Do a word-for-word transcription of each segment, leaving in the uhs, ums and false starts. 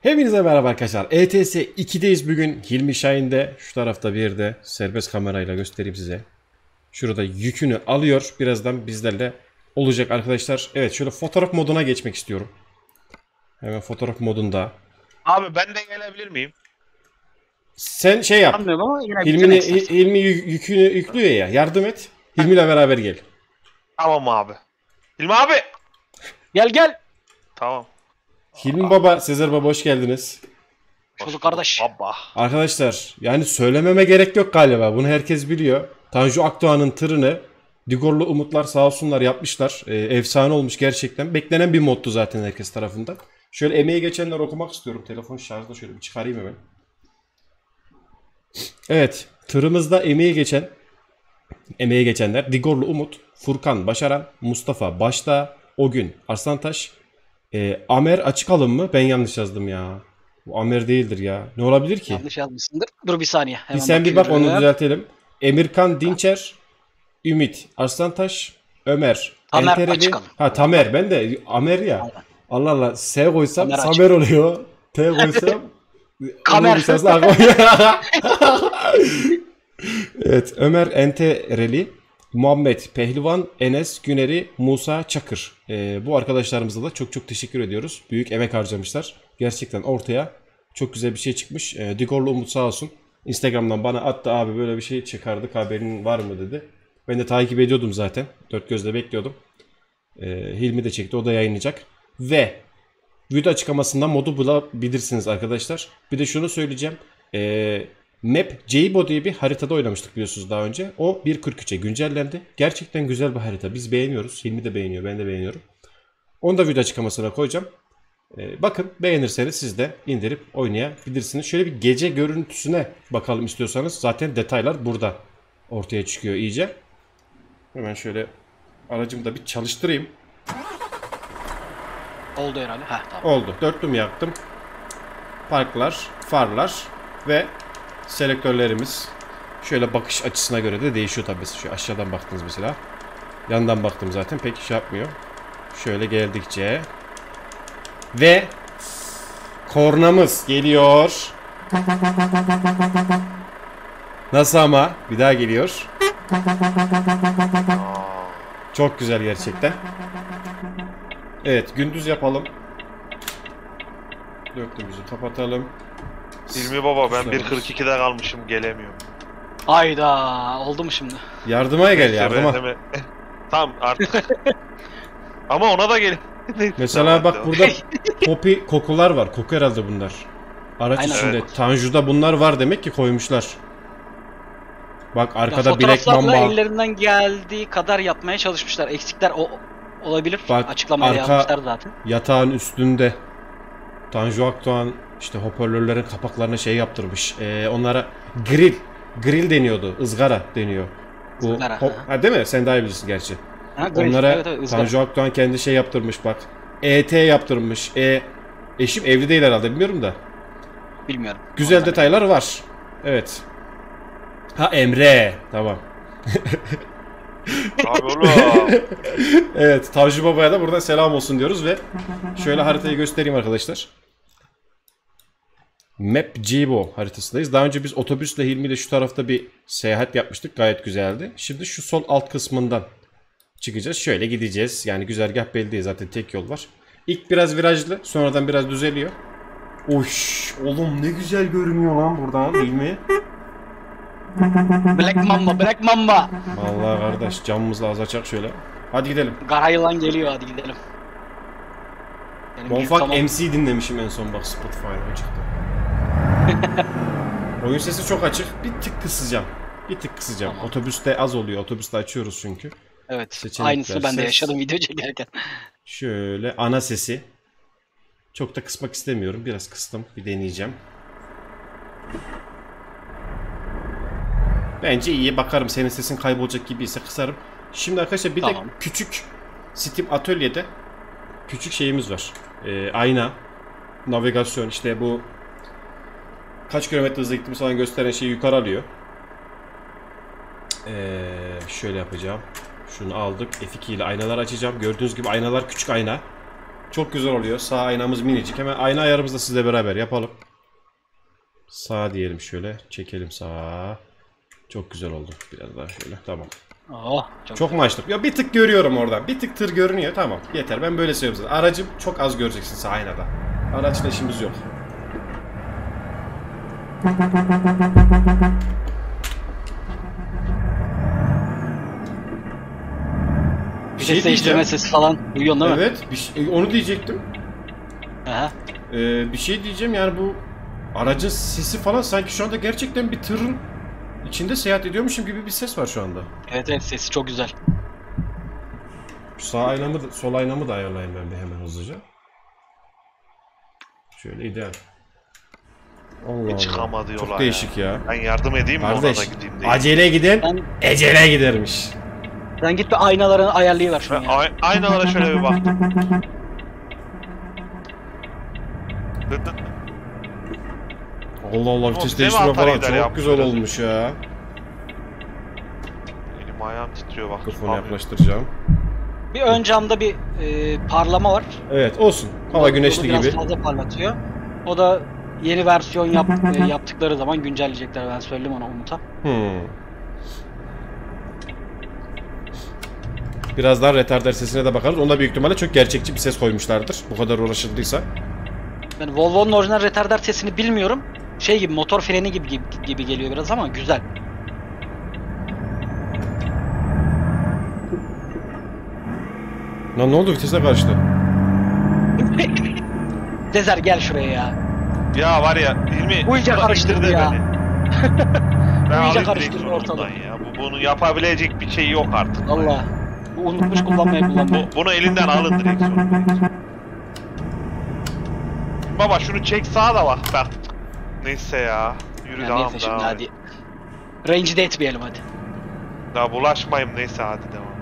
Hepinize merhaba arkadaşlar. E T S ikideyiz bugün. Hilmi Şahin'de, şu tarafta bir de serbest kamerayla göstereyim size. Şurada yükünü alıyor. Birazdan bizlerle olacak arkadaşlar. Evet, şöyle fotoğraf moduna geçmek istiyorum. Hemen fotoğraf modunda. Abi ben de gelebilir miyim? Sen şey yap. Anlıyorum ama yine Hilmi'ni, Hilmi yükünü yüklüyor ya. Yardım et. Hilmi'yle beraber gel. Tamam abi. Hilmi abi. Gel gel. Tamam. Hilmi Baba, Sezer Baba hoş geldiniz. Hoş bulduk kardeş. Baba. Arkadaşlar yani söylememe gerek yok galiba. Bunu herkes biliyor. Tanju Akdoğan'ın tırını Digorlu Umutlar sağ olsunlar yapmışlar. Ee, efsane olmuş gerçekten. Beklenen bir moddu zaten herkes tarafından. Şöyle emeği geçenler okumak istiyorum. Telefon şarjda şöyle bir çıkarayım hemen. Evet. Tırımızda emeği geçen emeği geçenler Digorlu Umut, Furkan Başaran, Mustafa Başta, Ogün Arslantaş, e, Amer açık alım mı? Ben yanlış yazdım ya. Bu Amer değildir ya. Ne olabilir ki? Yanlış yazmışsındır. Dur bir saniye. Bir Hemen sen bir bak bakıyorum. onu düzeltelim. Emirkan Dinçer, Ümit Arslantaş, Ömer Tamer Entereli. Açıkalın. Ha Tamer, ben de Amer ya. Aynen. Allah Allah, S koysam Tamer Samer oluyor. T koysam Kamer. Evet, Ömer Entereli, Muhammed Pehlivan, Enes Güneri, Musa Çakır. Ee, bu arkadaşlarımıza da çok çok teşekkür ediyoruz. Büyük emek harcamışlar. Gerçekten ortaya çok güzel bir şey çıkmış. Ee, Digorlu Umut sağ olsun. Instagram'dan bana attı, abi böyle bir şey çıkardık, haberin var mı dedi. Ben de takip ediyordum zaten. Dört gözle bekliyordum. Ee, Hilmi de çekti, o da yayınlayacak. Ve video açıklamasından modu bulabilirsiniz arkadaşlar. Bir de şunu söyleyeceğim. Ee, Map Jaybo diye bir haritada oynamıştık biliyorsunuz daha önce. O bir nokta kırk üçe güncellendi. Gerçekten güzel bir harita. Biz beğeniyoruz. Hilmi de beğeniyor. Ben de beğeniyorum. Onu da video açıklamasına koyacağım. Ee, bakın, beğenirseniz siz de indirip oynayabilirsiniz. Şöyle bir gece görüntüsüne bakalım istiyorsanız. Zaten detaylar burada ortaya çıkıyor iyice. Hemen şöyle aracımı da bir çalıştırayım. Oldu herhalde. Heh, tamam. Oldu. Dörtlüm yaktım. Parklar, farlar ve selektörlerimiz. Şöyle bakış açısına göre de değişiyor tabii. Şu aşağıdan baktınız mesela. Yandan baktım zaten pek şey yapmıyor. Şöyle geldikçe ve kornamız geliyor. Nasıl ama? Bir daha geliyor. Çok güzel gerçekten. Evet, gündüz yapalım. Dörtlüğümüzü kapatalım. Hilmi baba ben bir nokta kırk ikide kalmışım, gelemiyorum. Hayda. Oldu mu şimdi? Yardıma gel, yardıma. Hemen... Tamam artık. Ama ona da gel. Mesela bak burada popi kokular var. Koku herhalde bunlar. Araç Aynen. içinde. Evet. Tanju'da bunlar var demek ki koymuşlar. Bak arkada Ya, bilek fotoğraflarla mamba. ellerinden geldiği kadar yapmaya çalışmışlar. Eksikler o olabilir. Bak, Açıklamaya arka- yazmışlar zaten. Yatağın üstünde Tanju Akdoğan işte hoparlörlerin kapaklarına şey yaptırmış. Ee, onlara grill. Grill deniyordu. Izgara deniyor. Bu, Izgara, hop- ha. ha, değil mi? Sen daha iyi bilirsin gerçi. Ha, grill. Onlara Evet, evet, ızgara. Tanju Akdoğan kendi şey yaptırmış bak. E T yaptırmış. E Eşim evli değil herhalde, bilmiyorum da. Bilmiyorum. Güzel Ondan detaylar var. Evet. Ha Emre. Tamam. Abi oğlum. Evet, Tanju Baba'ya da buradan selam olsun diyoruz ve şöyle haritayı göstereyim arkadaşlar. Map Jaybo haritasındayız. Daha önce biz otobüsle Hilmi ile şu tarafta bir seyahat yapmıştık. Gayet güzeldi. Şimdi şu sol alt kısmından çıkacağız. Şöyle gideceğiz. Yani güzergah belli değil. Zaten tek yol var. İlk biraz virajlı. Sonradan biraz düzeliyor. Oş, oğlum ne güzel görünüyor lan buradan Hilmi. Black Mamba, Black Mamba. Vallahi kardeş, camımızı az açak şöyle. Hadi gidelim. Kara yılan geliyor, hadi gidelim. Benim bir Bonfak tamam- M C dinlemişim en son bak Spotify'da çıktı. Oyun sesi çok açık. Bir tık kısacağım. Bir tık kısacağım. Tamam. Otobüste az oluyor. Otobüste açıyoruz çünkü. Evet. Seçenekler, Aynısını ben de ses. yaşadım video çekerken. Şöyle ana sesi. Çok da kısmak istemiyorum. Biraz kıstım. Bir deneyeceğim. Bence iyi. Bakarım senin sesin kaybolacak gibi ise kısarım. Şimdi arkadaşlar bir Tamam. de küçük Steam Atölye'de küçük şeyimiz var. Ee, ayna, navigasyon, işte bu kaç kilometre hızla gittiğimiz falan gösteren şeyi yukarı alıyor. Ee, şöyle yapacağım. Şunu aldık. F iki ile aynalar açacağım. Gördüğünüz gibi aynalar küçük ayna. Çok güzel oluyor. Sağ aynamız minicik. Hemen ayna ayarımızı da sizle beraber yapalım. Sağ diyelim şöyle. Çekelim sağa. Çok güzel oldu. Biraz daha şöyle. Tamam. Oh, çok, Çok mu açtım? Ya bir tık görüyorum oradan. Bir tık tır görünüyor. Tamam. Yeter. Ben böyle seviyorum zaten. Aracı çok az göreceksin sağ aynada. Araçla işimiz yok. Bir Vites değiştirme sesi falan duyuyorsun değil mi? Evet. Bir şey, onu diyecektim. Aha. Ee, bir şey diyeceğim yani bu aracın sesi falan sanki şu anda gerçekten bir tırın içinde seyahat ediyormuşum gibi bir ses var şu anda. Evet evet, sesi çok güzel. Şu sağ aynamı da, sol aynamı da ayarlayayım ben bir hemen hızlıca. Şöyle ideal. Allah Allah. Çıkamadı yola Çok değişik ya. Ben yardım edeyim mi ona Kardeş, da gideyim diye. acele giden Ben, ecele gidermiş. sen git bir aynalarını ayarlayıver şunu Ben ya. ay- aynalara şöyle bir baktım. Dıt dıt. Allah Allah Oğlum, vites değil mi değiştirme atar falan gider çok yapmış güzel biraz olmuş ya. Elim ayağım titriyor bak. Mikrofonu Tutamıyorum. yaklaştıracağım. Bir ön camda bir e, parlama var. Evet olsun. Hava Yolu güneşli biraz gibi. fazla parlatıyor. O da yeni versiyon yap, e, yaptıkları zaman güncelleyecekler, ben söyleyeyim ona Umut'a. Hmm. Birazdan retarder sesine de bakarız. Onda büyük ihtimalle çok gerçekçi bir ses koymuşlardır. Bu kadar uğraşıldıysa. Yani Volvo'nun orijinal retarder sesini bilmiyorum. Şey gibi, motor freni gibi, gibi gibi geliyor biraz ama güzel. Lan ne oldu vitese karıştı? Dezer gel şuraya ya. Ya var ya Hilmi Bu iyice burada karıştırdı indirdi ya. beni. Ben iyice alayım karıştırdı direksiyonu ortalığı. bundan ya. Bu, bunu yapabilecek bir şey yok artık. Allah. Bu unutmuş kullanmayı kullanmayı. Bu, bunu elinden alın direksiyonu. direksiyonu. Baba şunu çek sağa da bak bak. Neyse ya. Yürü Yani devam neyse şimdi devam. hadi. Rencide etmeyelim hadi. Daha bulaşmayayım neyse hadi devam.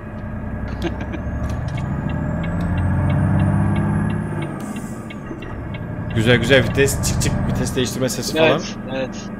Güzel güzel vites çık çık vites değiştirme sesi falan. Evet, evet.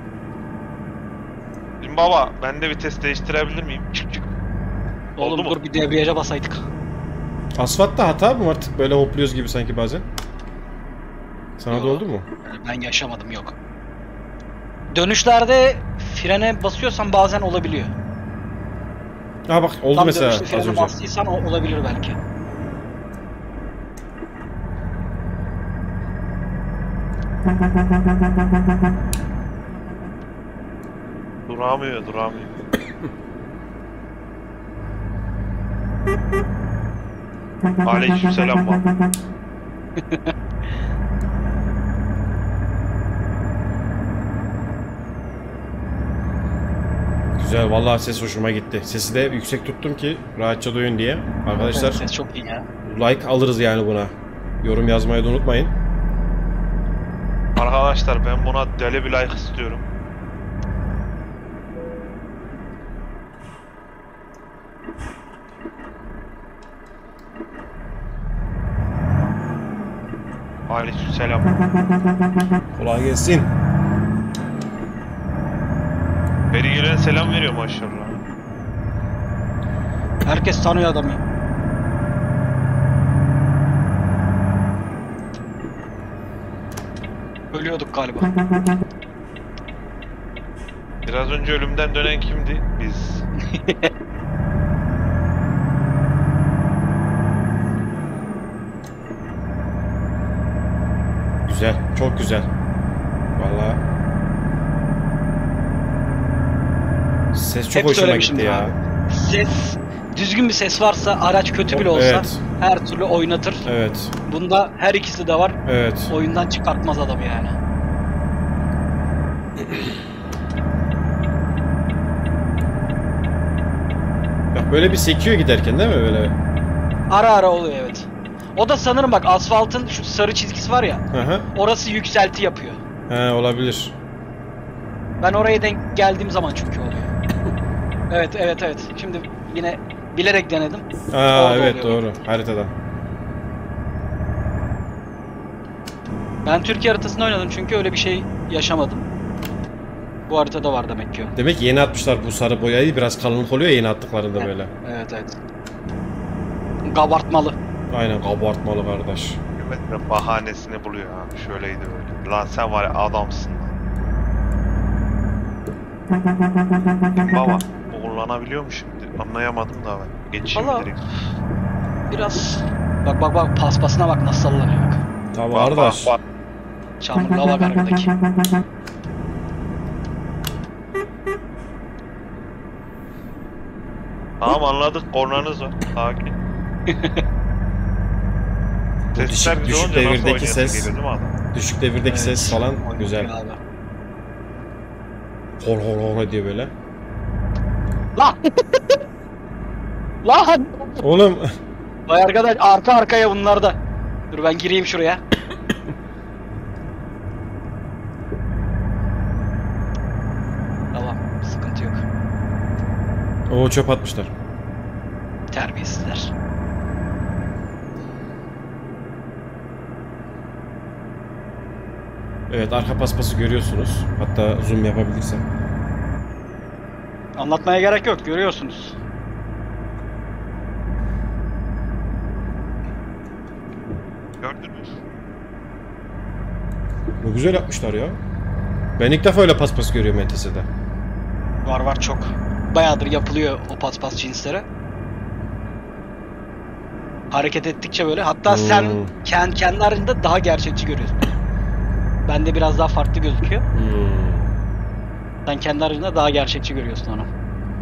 Şimdi baba ben de vites değiştirebilir miyim? Çık çık. Oğlum Oldu mu? dur bir debriyaja basaydık. Asfaltta hata mı artık böyle hopluyoruz gibi sanki bazen? Sana Yo. da oldu mu? Yani ben yaşamadım, yok. Dönüşlerde frene basıyorsan bazen olabiliyor. Ha bak oldu Tam mesela dönüşte az frene önce. bastıysan o olabilir belki. Duramıyor duramıyor. Aleykümselam baba. Güzel vallahi ses hoşuma gitti. Sesi de yüksek tuttum ki rahatça duyun diye. Arkadaşlar Evet, ses çok iyi ya. like alırız yani buna. Yorum yazmayı da unutmayın. Arkadaşlar ben buna deli bir like istiyorum. Aleykümselam. Kolay gelsin. Beri gelen selam veriyor maşallah. Herkes tanıyor adamı. Ölüyorduk galiba. Biraz önce ölümden dönen kimdi? Biz. Güzel, çok güzel. Vallahi ses çok Hep hoşuma söylemişimdir gitti ya. abi. Ses, düzgün bir ses varsa, araç kötü bile olsa Evet. her türlü oynatır. Evet. Bunda her ikisi de var. Evet. Oyundan çıkartmaz adamı yani. Bak böyle bir sekiyor giderken değil mi böyle? Ara ara oluyor, evet. O da sanırım bak, asfaltın şu sarı çizgisi var ya, Hı hı. orası yükselti yapıyor. He olabilir. Ben oraya denk geldiğim zaman çünkü oluyor. Evet evet evet. Şimdi yine bilerek denedim. Aa Orada evet oluyor. doğru. Haritadan. Ben Türkiye haritasında oynadım çünkü öyle bir şey yaşamadım. Bu haritada var demek ki o. Demek ki yeni atmışlar bu sarı boyayı. Biraz kalınlık oluyor ya yeni attıklarında Evet. böyle. Evet evet. Kabartmalı. Aynen kabartmalı kardeş. Hükümet de bahanesini buluyor abi. Şöyleydi öyle. Lan sen var ya adamsın lan. Baba bu kullanabiliyor mu şimdi? Anlayamadım da ben. Geçeyim Vallahi- direkt. Biraz. Bak bak bak paspasına bak nasıl sallanıyor bak. Tabii Bak, kardeş. bak, bak. Çamurluğa bak arkadaki. Tamam anladık. Kornanız var. Sakin. Bu Sesler düşük, güzel düşük olunca nasıl devirdeki oynayasın ses, geliyor değil mi adam? düşük devirdeki Evet. ses falan Oynuyor güzel. abi. Hor hor hor diyor böyle. Lan! Lan! Oğlum Vay arkadaş arka arkaya bunlar da. Dur ben gireyim şuraya. Tamam sıkıntı yok. o çöp atmışlar. Terbiyesizler. Evet arka paspası görüyorsunuz. Hatta zoom yapabilirsem. Anlatmaya gerek yok görüyorsunuz. Gördünüz. Ne güzel yapmışlar ya. Ben ilk defa öyle paspas görüyorum E T S'de. Var var çok. Bayağıdır yapılıyor o paspas cinsleri. Hareket ettikçe böyle. Hatta Hmm. sen kendi, kendi haricinde daha gerçekçi görüyorsun. Bende biraz daha farklı gözüküyor. Hmm. Sen kendi haricinde daha gerçekçi görüyorsun onu.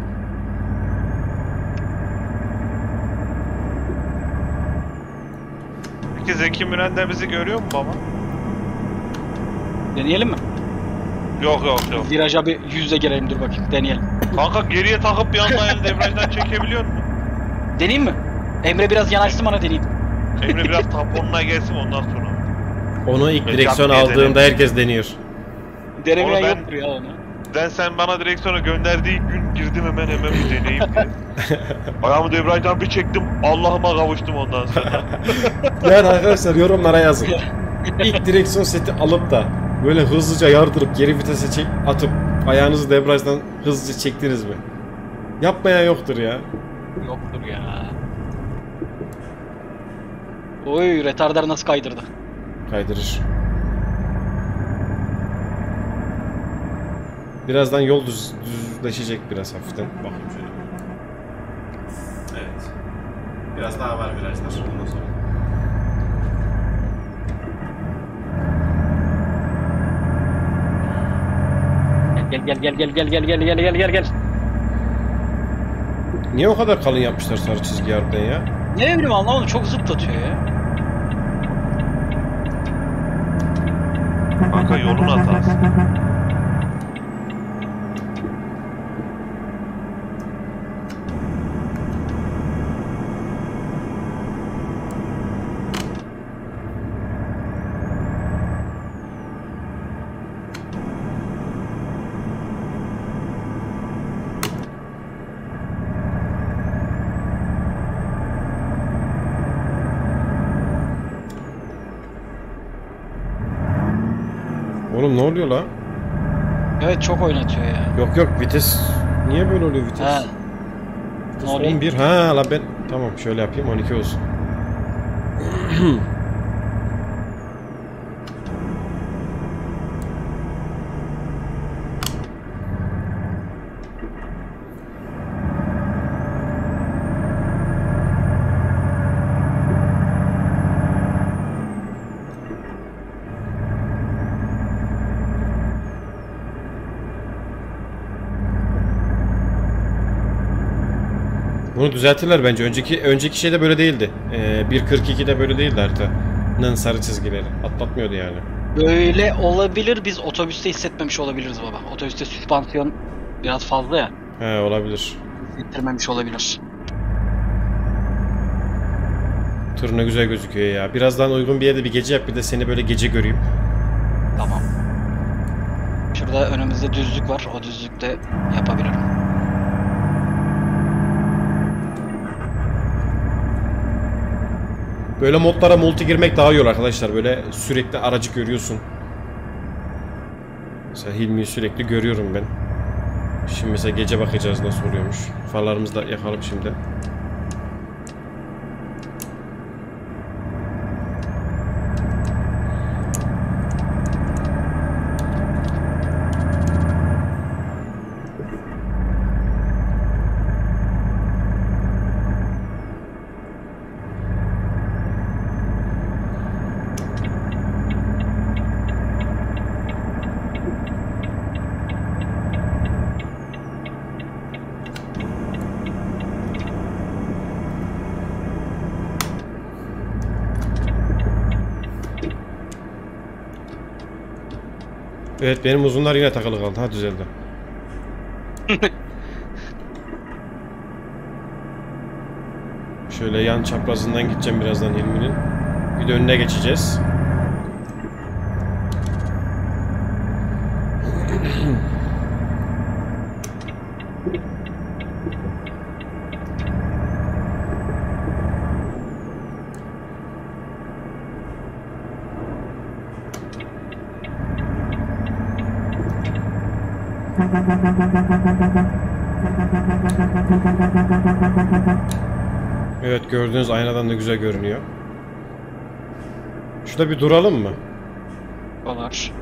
Peki Zeki Müren de bizi görüyor mu baba? Deneyelim mi? Yok yok yok. Viraja bir yüzle girelim dur bakayım. Deneyelim. Kanka geriye takıp bir anda yani debriyajdan çekebiliyor musun? Deneyeyim mi? Emre biraz yanaşsın bana deneyeyim. Emre biraz tamponuna gelsin ondan sonra. Onu ilk Ben direksiyon yapmayı aldığımda denedim. herkes deniyor. Denemeyen Onu ben- yoktur ya onu. Ben sen bana direksiyona gönderdiği gün girdim hemen hemen bir deneyeyim diye. Ayağımı debriyajdan bir çektim. Allah'ıma kavuştum ondan sonra. Yani arkadaşlar yorumlara yazın. İlk direksiyon seti alıp da böyle hızlıca yardırıp geri vitese çek atıp ayağınızı debriyajdan hızlıca çektiniz mi? Yapmayan yoktur ya. Yoktur ya. Oy retarder nasıl kaydırdı. Kaydırır. Birazdan yol düz, düzleşecek biraz hafiften. Bakayım şöyle. Evet. Biraz daha var virajlar ondan sonra. Gel gel gel gel gel gel gel gel gel gel gel. Niye o kadar kalın yapmışlar sarı çizgi harbiden ya? Ne bileyim anlamadım çok zıplatıyor ya. Kanka yolun hatası. Oğlum ne oluyor la? Evet çok oynatıyor ya. Yok yok vites niye böyle oluyor vites? Ha. Vites Ne oluyor? on bir. Ha la ben tamam şöyle yapayım on iki olsun. Bunu düzeltirler bence. Önceki önceki şeyde böyle değildi. Ee, bir kırk ikide böyle değildi haritanın sarı çizgileri. Atlatmıyordu yani. Böyle olabilir biz otobüste hissetmemiş olabiliriz baba. Otobüste süspansiyon biraz fazla ya. He olabilir. Hissettirmemiş olabilir. Tır ne güzel gözüküyor ya. Birazdan uygun bir yerde bir gece yap bir de seni böyle gece göreyim. Tamam. Şurada önümüzde düzlük var. O düzlükte yapabilirim. Böyle modlara multi girmek daha iyi olur arkadaşlar. Böyle sürekli aracı görüyorsun. Mesela Hilmi'yi sürekli görüyorum ben. Şimdi mesela gece bakacağız nasıl oluyormuş. Farlarımızı da yakalım şimdi. Evet benim uzunlar yine takılı kaldı. Ha düzeldi. Şöyle yan çaprazından gideceğim birazdan Hilmi'nin. Bir de önüne geçeceğiz. Evet gördüğünüz aynadan da güzel görünüyor. Şurada bir duralım mı? Olur.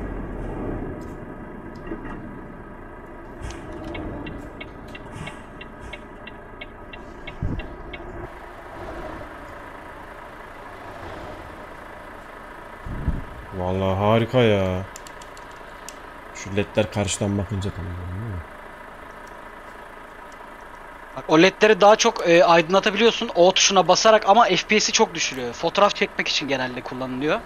Vallahi harika ya. Şu ledler karşıdan bakınca tamam değil mi? Bak, o ledleri daha çok e, aydınlatabiliyorsun O tuşuna basarak ama F P S'i çok düşürüyor. Fotoğraf çekmek için genelde kullanılıyor.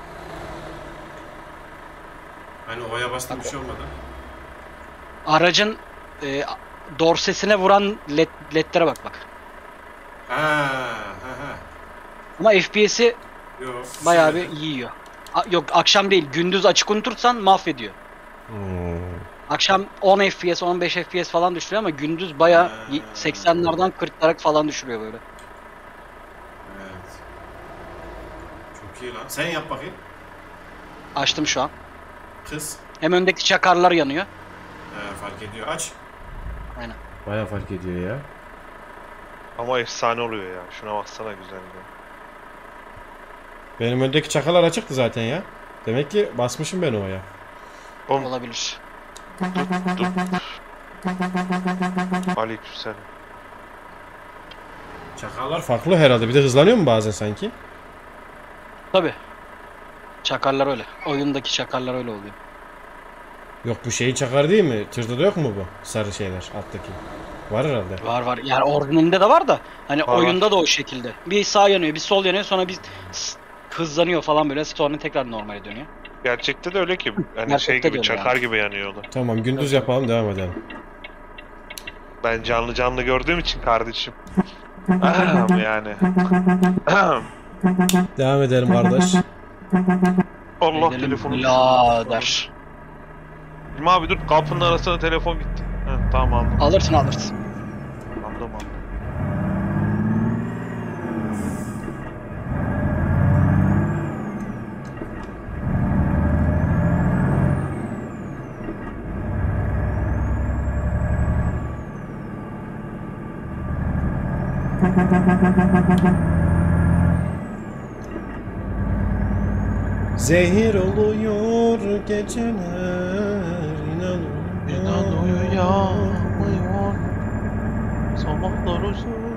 Hani oya bastığım bir şey olmadı. Aracın e, dorsesine vuran led, ledlere bak bak. Ha ha ha. Ama F P S'i Yok. bayağı bir yiyor. A- yok akşam değil, gündüz açık unutursan mahvediyor. Hmm. Akşam on F P S, on beş F P S falan düşürüyor ama gündüz bayağı y- seksenlerden kırklara falan düşürüyor böyle. Evet. Çok iyi lan. Sen yap bakayım. Açtım şu an. Kız. Hem öndeki çakarlar yanıyor. He, fark ediyor. Aç. Aynen. Bayağı fark ediyor ya. Ama efsane oluyor ya. Şuna baksana güzel ya. Benim öndeki çakalar açıktı zaten ya. Demek ki basmışım ben oya. Oğlum Olabilir. aleykümselam. Çakallar farklı herhalde. Bir de hızlanıyor mu bazen sanki? Tabi. Çakarlar öyle. Oyundaki çakarlar öyle oluyor. Yok bu şeyi çakar değil mi? Tırda da yok mu bu? Sarı şeyler alttaki. Var herhalde. Var var. Yani orijinalinde de var da hani Var, oyunda var. da o şekilde. Bir sağ yanıyor, bir sol yanıyor, sonra bir s- hızlanıyor falan böyle, sonra tekrar normale dönüyor. Gerçekte de öyle ki. Hani Gerçekte şey de gibi öyle çakar yani. gibi yanıyor o da. Tamam gündüz yapalım devam edelim. Ben canlı canlı gördüğüm için kardeşim. Ahem, yani. Ahem. Devam edelim kardeş. Allah Gidelim telefonu. birader. İlmi abi dur, kapının arasına telefon gitti. Heh, tamam aldım. Alırsın alırsın. Aldım aldım. Zehir oluyor geceler inan İnan uyanmıyor. Sabahlar uzun.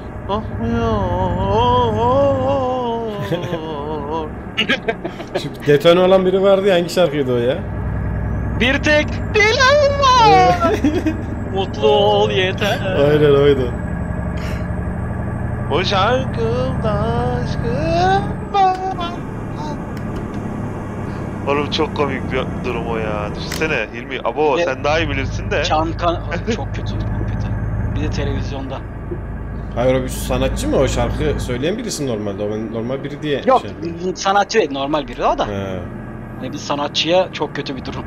Akmıyor. Şu detone olan biri vardı ya, hangi şarkıydı o ya? Bir tek dilim var. Mutlu ol yeter. Aynen oydu. O şarkımda aşkım var. Oğlum çok komik bir durum o ya. Düşünsene Hilmi. Abo Ve- sen daha iyi bilirsin de. Çankan çok kötü, çok kötü. Bir de televizyonda. Hayır o bir sanatçı mı, o şarkı söyleyen birisi normalde, o ben normal biri diye Yok, şey yapıyorum. sanatçı değil, normal biri o da. He. Hani bir sanatçıya çok kötü bir durum.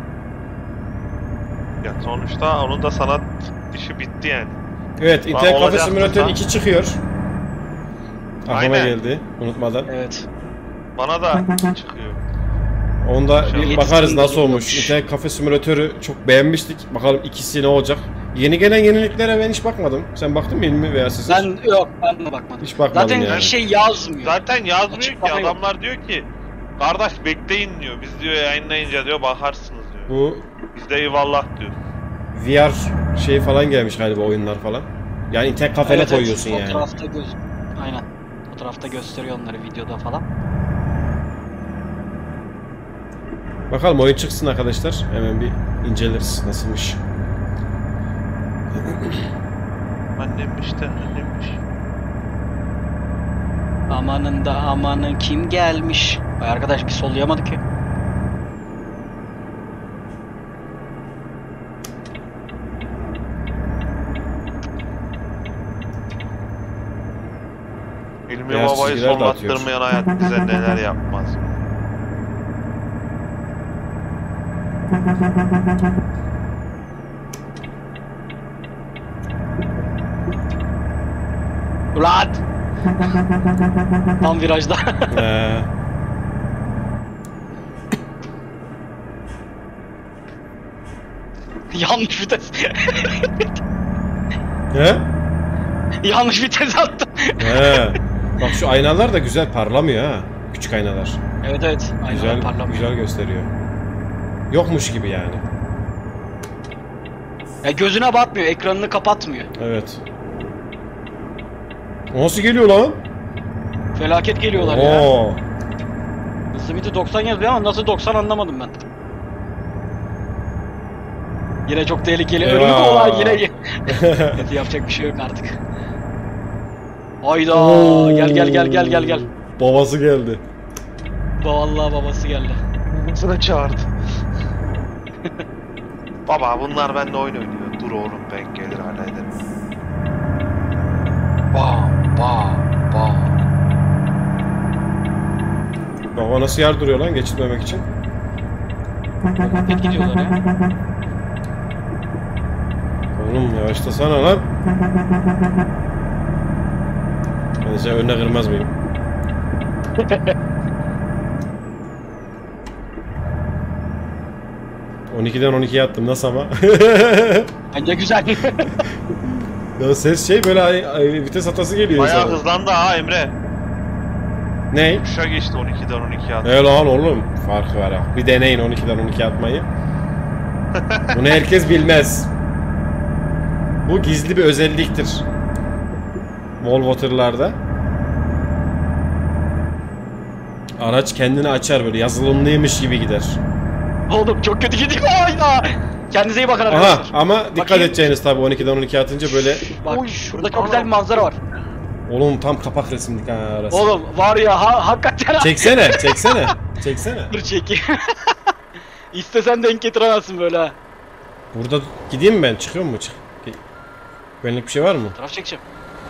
Ya sonuçta onun da sanat işi bitti yani. Evet, Intel Cafe olacaktı Simulator da. iki çıkıyor. Aklıma Aynen. geldi unutmadan. Evet. Bana da çıkıyor. Onda bir Yetişkin bakarız nasıl olmuş. geliyormuş. Intel Cafe Simulator'ı çok beğenmiştik. Bakalım ikisi ne olacak. Yeni gelen yeniliklere ben hiç bakmadım. Sen baktın mı Hilmi veya siz? Ben yok, ben de bakmadım. Hiç bakmadım Zaten yani. bir şey yazmıyor. Zaten yazmıyor ki, Açıklama yok. adamlar diyor ki kardeş bekleyin diyor. Biz diyor yayınlayınca diyor bakarsınız diyor. Bu Biz de eyvallah diyor. V R şey falan gelmiş galiba, oyunlar falan. Yani Intel Cafe'ne Evet, evet, koyuyorsun yani. Fotoğrafta göz... Aynen. Fotoğrafta gösteriyor onları videoda falan. Bakalım oyun çıksın arkadaşlar. Hemen bir inceleriz nasılmış. Annemmiş de annemmiş. Amanın da amanın kim gelmiş? Vay arkadaş bir sollayamadı ki. Hilmi Beyaz Baba'yı çizgiler de atıyor. sonlattırmayan hayat bize neler yapmaz. Ulan! Tam virajda. Ee, Yanlış vites. he? Yanlış vites attım. He. Bak şu aynalar da güzel parlamıyor ha. Küçük aynalar. Evet evet. Aynen Güzel, parlamıyor. güzel gösteriyor. Yokmuş gibi yani. Ya gözüne batmıyor, ekranını kapatmıyor. Evet. Nasıl geliyor lan? Felaket geliyorlar ya. Oo. Hız limiti doksan yazıyor ama nasıl doksan anlamadım ben. Yine çok tehlikeli. Eyvah. Önümde olan yine. Neyse, yapacak bir şey yok artık. Hayda. Oo. Gel gel gel gel gel gel. Babası geldi. Vallahi babası geldi. Sıra çağırdı. Baba bunlar benimle oyun oynuyor. Dur oğlum ben gelir hallederim. Bam bam bam. Baba nasıl yer duruyor lan geçitmemek için? Felaket gidiyorlar ya. Oğlum yavaşlasana lan. Ben size önüne kırmaz mıyım? on ikiden on ikiye attım nasıl ama? Bence güzel. Ya ses şey böyle ay, ay, vites hatası geliyor. Bayağı insana. hızlandı ha Emre. Ne? Kuşa geçti on ikiden on ikiye attı. Ne lan oğlum? Farkı var ha. Bir deneyin on ikiden on ikiye atmayı. Bunu herkes bilmez. Bu gizli bir özelliktir. Volvo tırlarda. Araç kendini açar böyle yazılımlıymış gibi gider. Oğlum çok kötü gidiyor. Hayda. Kendinize iyi bakın Aha arkadaşlar. ama dikkat Bakayım. edeceğiniz tabi on ikiden on ikiye atınca böyle. Bak Oy, şurada çok güzel bir manzara var. Oğlum tam kapak resimlik ha arası. Oğlum var ya ha, hakikaten. Çeksene çeksene. Çeksene. Dur çekeyim. İstesen denk getiremezsin böyle ha. Burada gideyim mi ben? Çıkıyor mu? Çık. Benlik bir şey var mı? Taraf çekeceğim.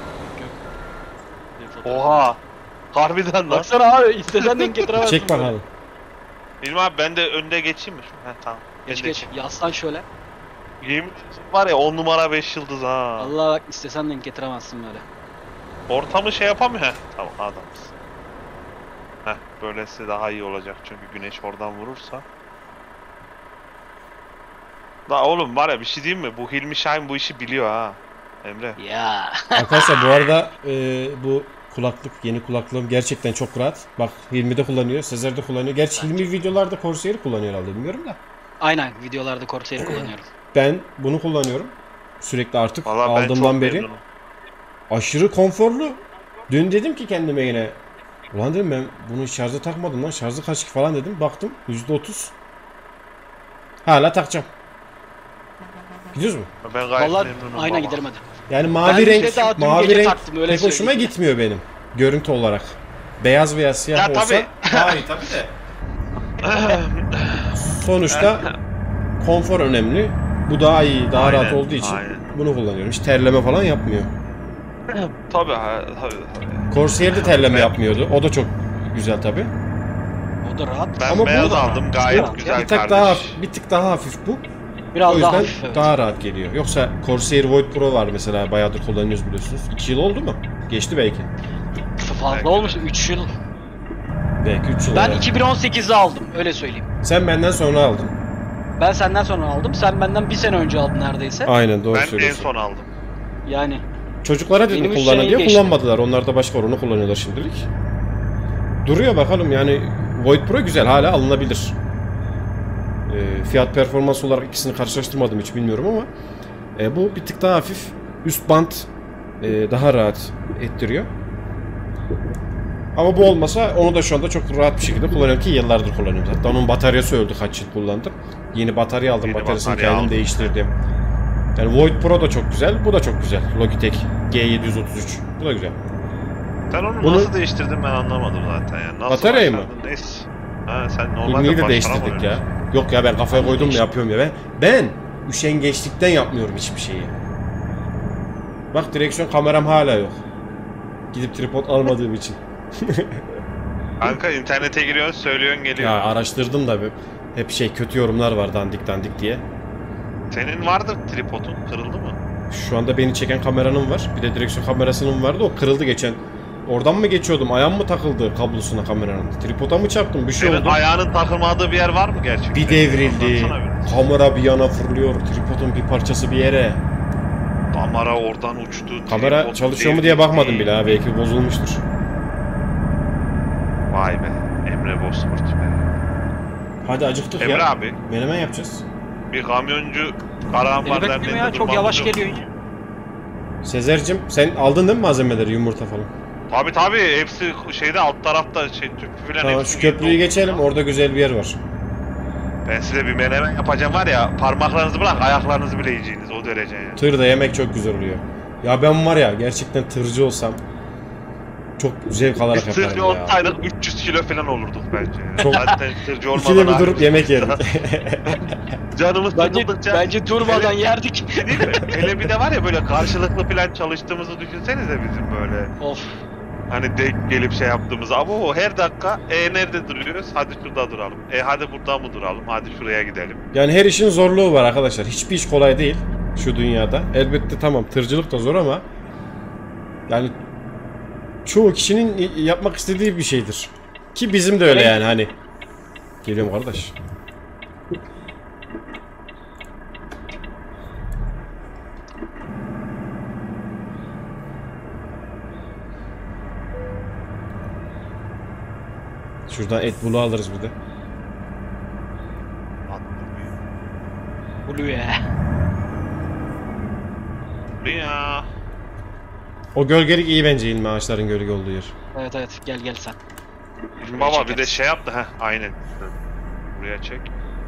Oha. Harbiden lan. Baksana abi istesen denk getiremezsin. Çek bakalım. Bilmem abi ben de önde geçeyim mi? Heh tamam. Geç Ben de geç. Yaslan şöyle. Yemin var ya on numara beş yıldız ha. Allah bak istesen denk getiremezsin böyle. Ortamı şey yapamıyor. Heh tamam adamız. Heh böylesi daha iyi olacak çünkü güneş oradan vurursa. La oğlum var ya bir şey diyeyim mi? Bu Hilmi Şahin bu işi biliyor ha. Emre. Ya. Arkadaşlar bu arada e, bu kulaklık, yeni kulaklığım gerçekten çok rahat. Bak Hilmi de kullanıyor, Sezer de kullanıyor. Gerçi Hilmi videolarda Corsair'i kullanıyor herhalde bilmiyorum da. Aynen videolarda Corsair'i kullanıyorum. Ben bunu kullanıyorum. Sürekli artık Vallahi ben çok aldığımdan beri. memnunum. Aşırı konforlu. Dün dedim ki kendime yine. Ulan dedim ben bunu şarja takmadım lan. Şarjı kaç ki falan dedim. Baktım yüzde otuz. Hala takacağım. Gidiyoruz mu? Ben gayet Vallahi memnunum. aynen baba. giderim hadi. Yani Ben mavi bir renk, şey daha dün mavi gece renk taktım, öyle pek hoşuma söyleyeyim. gitmiyor benim. Görüntü olarak. Beyaz veya siyah Ya olsa tabii. daha iyi tabii de. Sonuçta konfor önemli. Bu daha iyi, daha Aynen, rahat olduğu için aynen. bunu kullanıyorum. Hiç terleme falan yapmıyor. Tabii ha, tabii tabii. Corsair'de terleme yapmıyordu. O da çok güzel tabii. O da rahat. Ben Ama bu beyaz da- aldım gayet bu- güzel bir tık kardeş. daha bir tık daha hafif bu. Biraz O daha yüzden hafif evet. daha rahat geliyor. Yoksa Corsair Void Pro var mesela bayağıdır kullanıyoruz biliyorsunuz. iki yıl oldu mu? Geçti belki. Fazla Belki olmuş üç yıl. Belki üç yıl. Ben evet. iki bin on sekizde aldım öyle söyleyeyim. Sen benden sonra aldın. Ben senden sonra aldım. Sen benden bir sene önce aldın neredeyse. Aynen doğru Ben en söylüyorsun. son aldım. Yani Çocuklara dedim Benim üç kullanın seneyi diye geçti. kullanmadılar. Onlar da başka onu kullanıyorlar şimdilik. Duruyor bakalım yani Void Pro güzel hala alınabilir. E, fiyat performans olarak ikisini karşılaştırmadım hiç bilmiyorum ama e, bu bir tık daha hafif. Üst bant e, daha rahat ettiriyor. Ama bu olmasa onu da şu anda çok rahat bir şekilde kullanıyorum ki yıllardır kullanıyorum. Hatta onun bataryası öldü kaç yıl kullandım. Yeni batarya aldım, Yeni bataryasını batarya kendim aldım. değiştirdim. Yani Void Pro da çok güzel, bu da çok güzel. Logitech G yedi yüz otuz üç. Bu da güzel. Sen onu Bunu- nasıl değiştirdin ben anlamadım zaten yani. Nasıl Bataryayı mı? başardın? Neyse. Ha sen normalde İlmiyi de başaramıyorsun. değiştirdik ya. Yok ya ben kafaya koydum mu yapıyorum ya ben. Ben üşengeçlikten yapmıyorum hiçbir şeyi. Bak direksiyon kameram hala yok. Gidip tripod almadığım için. Kanka internete giriyorsun, söylüyorsun, geliyor. Ya araştırdım da bir- hep şey kötü yorumlar var dandik dandik diye. Senin vardır tripodun, kırıldı mı? Şu anda beni çeken kameranın var. Bir de direksiyon kamerasının vardı. O kırıldı geçen. Oradan mı geçiyordum? Ayağım mı takıldı kablosuna kameranın? Tripoda mı çarptım? Bir şey Senin oldu. ayağının takılmadığı bir yer var mı gerçekten? Bir devrildi. Anlatsana bir. Kamera bir yana fırlıyor. Tripodun bir parçası bir yere. Kamera oradan uçtu. Kamera tripod çalışıyor mu diye devrildi. bakmadım bile ha. Belki bozulmuştur. Vay be. Emre Bozkurt be. Hadi acıktık Emre ya. abi, Menemen yapacağız. bir kamyoncu Karahan Beni var bekleme derneğinde ya, çok durmamız yavaş yok. geliyor ya. Sezer'cim sen aldın değil mi malzemeleri? Yumurta falan. Tabi tabi, hepsi şeyde alt tarafta şey tüp filan Tamam hepsi şu köprüyü doldu. geçelim. Orada güzel bir yer var. Ben size bir menemen yapacağım var ya, parmaklarınızı bırak ayaklarınızı bile yiyeceğiniz o derece yani. Tırda yemek çok güzel oluyor. Ya ben var ya gerçekten tırcı olsam çok zevk alarak Biz yaparım tırcı ya. olsaydık üç yüz kilo falan olurduk bence. Çok- Zaten tırcı olmadan İkide bir durup halimiz yemek yok. yerim. Canımız Bence, sıkıldıkça... bence durmadan Hele- yerdik. Değil mi? Hele bir de var ya böyle karşılıklı falan çalıştığımızı düşünsenize bizim böyle. Of. Hani denk gelip şey yaptığımız ama o her dakika e nerede duruyoruz? Hadi şurada duralım. E hadi burada mı duralım? Hadi şuraya gidelim. Yani her işin zorluğu var arkadaşlar. Hiçbir iş kolay değil şu dünyada. Elbette tamam tırcılık da zor ama yani çoğu kişinin yapmak istediği bir şeydir. Ki bizim de öyle yani hani. Geliyorum kardeş. Şuradan et bulu alırız bir de. Blue ya. Ya. O gölgelik iyi bence İlmi ağaçların gölge olduğu yer. Evet evet, gel gel sen. Baba bir de şey yaptı ha aynen. Buraya çek.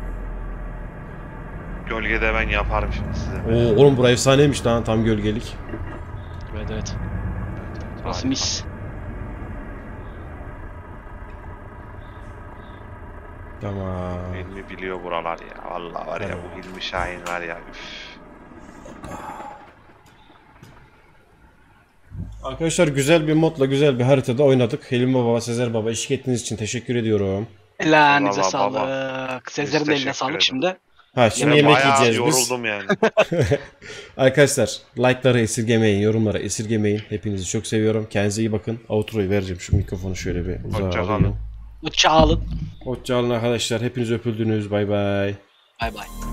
Gölgede ben yaparım şimdi size. Oo oğlum burası efsaneymiş lan tam gölgelik. Evet evet. Burası Harika. mis. Tamam. Hilmi biliyor buralar ya. Vallahi var ya Tamam. bu Hilmi Şahin var ya. Üf. Arkadaşlar güzel bir modla güzel bir haritada oynadık. Hilmi Baba, Sezer Baba eşlik ettiğiniz için teşekkür ediyorum. Ellerinize Eyvallah baba. sağlık. Sezer'in de eline teşekkür sağlık ederim. şimdi. Ha şimdi Ben yemek bayağı yiyeceğiz biz. yoruldum yani. Arkadaşlar like'ları esirgemeyin, yorumlara esirgemeyin. Hepinizi çok seviyorum. Kendinize iyi bakın. Outro'yu vereceğim. Şu mikrofonu şöyle bir uzağa Hoşça alayım. kalın. Uçağı alın. Hoşça kalın arkadaşlar. Hepiniz öpüldünüz. Bay bay. Bay bay.